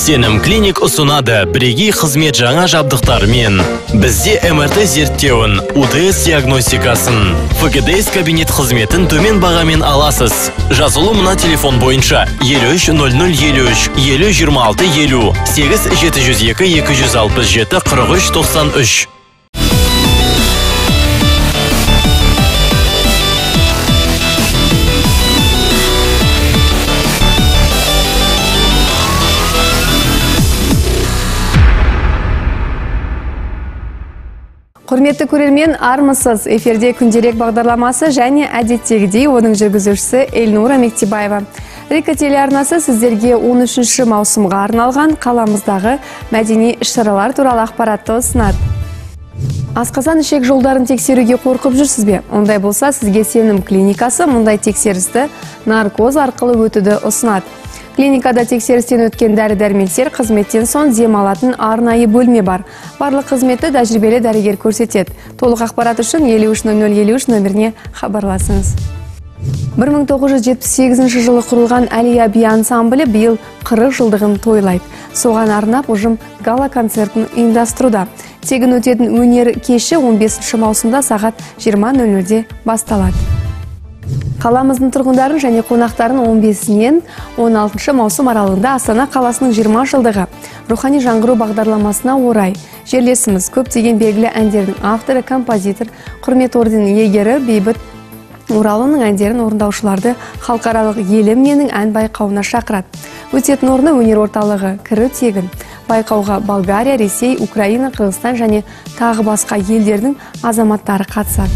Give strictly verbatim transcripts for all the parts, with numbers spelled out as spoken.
Сенім клиник ұсынады бірегей қызмет жаңа жабдықтармен. Бізде эм эр тэ зерттеуін, у тэ эс диагностикасын, эф гэ дэ эс кабинет қызметін төмен бағамен аласыз. Жазылу мына телефон бойынша елу үш нөл нөл елу үш елу жиырма алты елу сегіз жеті жүз екі екі жүз алпыс жеті қырық үш тоқсан үш. Құрметті көрермен, армысыз. Эфирде күнделік бағдарламасы және әдеттегідей оның жүргізушісі Эльнура Мектебаева. Рика телеарнасы сіздерге он үшінші маусымға арналған қаламыздағы мәдени іс-шаралар туралы ақпаратты ұсынады. Асқазан ішек жолдарын тексеруге қорқып жүрсіз бе? Ондай болса, сізге Сенім клиникасы мұндай тексерісті наркоз арқылы өтуді ұсынады. Клиникада тексерістен өткен дәрі-дәрмектер қызметтен соң дем алатын арнайы бөлме бар. Барлық қызметті тәжірибелі дәрігер көрсетеді. Толық ақпарат үшін елу үш нөл нөл елу үш нөміріне хабарласыңыз. бір мың тоғыз жүз жетпіс сегізінші жылы құрылған Әлия би ансамблі биыл қырық жылдығын тойлайды. Соған арнап ұжым гала концертін ұйымдастыруда. Тегін өтетін өнер кеші он бесінші маусымда сағат жиырма нөл нөлде басталады. Қаламыздың тұрғындарын және қонақтарын он бесінен он алтыншы маусым аралығында Астана қаласының жиырма жылдығы рухани жаңғыру бағдарламасына орай жерлесіміз көптеген белгілі әндердің авторы, композитор, құрмет орденінің иегері Бейбіт Оралының әндерін орындаушыларды халықаралық елім менің ән байқауына шақырады. Өтетін орны өнер орталығы кірі тегін. Байқауға Болгария, Ресей, Украина, Қырғызстан және тағы басқа елдердің азаматтары қатысады.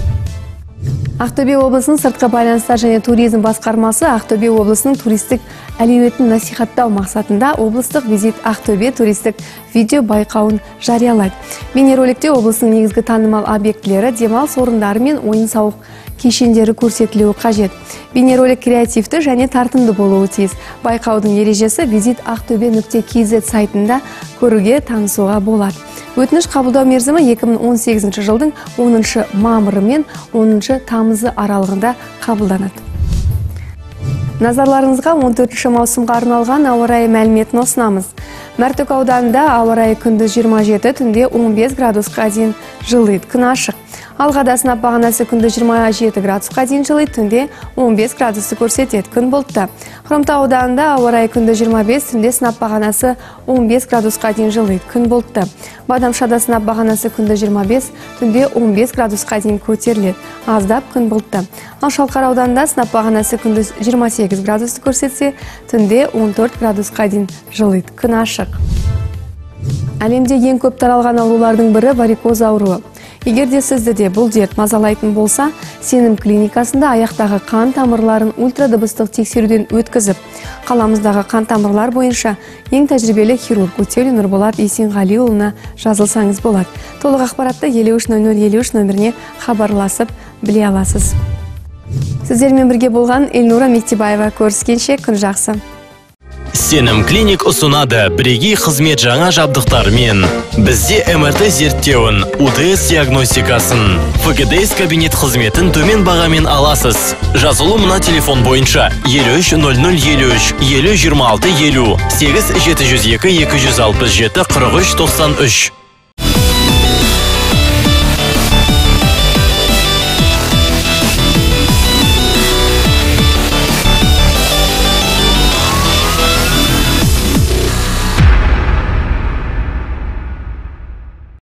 Ақтөбе облысының сыртқы байланыстар және туризм басқармасы Ақтөбе облысының туристік әлеуетін насихаттау мақсатында облыстық визит Ақтөбе туристік видео байқауын жариялайды. Бейнероликте облысының негізгі танымал объектілері, демалыс орындары мен ойын-сауық кешендері көрсетілуі қажет. Бейнеролик креативті және тартымды болуы тиіс. Байқаудың ережесі визит ақтөбе нүкте кз сайтында көруге, танысуға болады. Өтініш қабылдау мерзімі екі мың он сегізінші жылдың оныншы мамыры мен оныншы тамызы аралығында қабылданады. Назарларыңызға он төртінші маусымға арналған ауа райы мәліметін ұсынамыз. Мәртөк ауданында ауа райы күндіз жиырма жеті, түнде он бес градусқа дейін жылыйды, күн ашық. Алғада сынап бағанасы күндіз жиырма жеті градусқа дейін жылыйды, түнде он бес градусты көрсетеді, күн бұлтты. Хромтау ауданында ауа райы күндіз жиырма бес, түнде сынап бағанасы он бес градусқа дейін жылыйды, күн бұлтты. Бадамшада сынап бағанасы күндіз жиырма бес, түнде он бес градусқа дейін көтеріледі, аздап күн бұлтты. Ал Шалқар ауданында сынап бағанасы күндіз жиырма сегіз градусты көрсетсе, түнде он төрт градусқа дейін жылыйды, күн ашық. Әлемде ең көп таралған аурулардың бірі варикоз ауруы. Егер де сізді де бұл дерт мазалайтын болса, Сенім клиникасында аяқтағы қан тамырларын ультрадыбыстық тексеруден өткізіп, қаламыздағы қан тамырлар бойынша ең тәжірибелі хирург Өтеулин Нұрболат Есенғалиұлына жазылсаңыз болады. Толық ақпаратты елу үш нөл нөл елу үш нөміріне хабарласып біле аласыз. Сіздермен бірге болған Эльнура Мектебаева. Көріскенше күн жақсы. Сенім клиник ұсынады бірегей қызмет жаңа жабдықтармен. Бізде эм эр тэ зерттеуін, у тэ эс диагностикасын, эф гэ дэ эс кабинет қызметін төмен бағамен аласыз. Жазылу мына телефон бойынша елу үш нөл нөл елу үш елу жиырма алты елу сегіз жеті жүз екі екі жүз алпыс жеті қырық үш тоқсан үш.